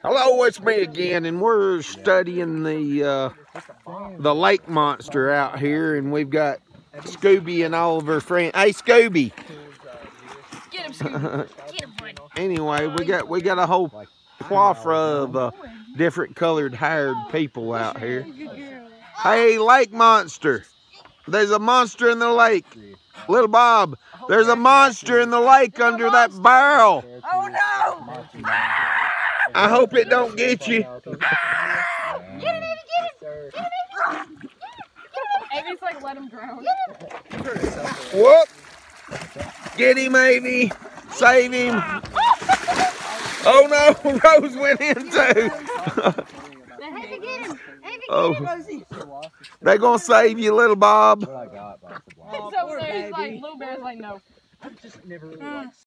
Hello, it's me again, and we're studying the lake monster out here, and we've got Scooby and all of her friends. Hey, Scooby! Get him, Scooby. Get him, buddy. Anyway, we got a whole plethora of different colored haired people out here. Hey, lake monster! There's a monster in the lake. Little Bob, there's a monster in the lake under that barrel. Oh no! I hope it don't get you. Get him, Amy, get him! Amy's like, let him drown. Whoop! Get him, Amy. Save him. Oh no, Rose went in too. Oh, they're gonna save you, little Bob. He's over there, he's like, Little Bear's like, no.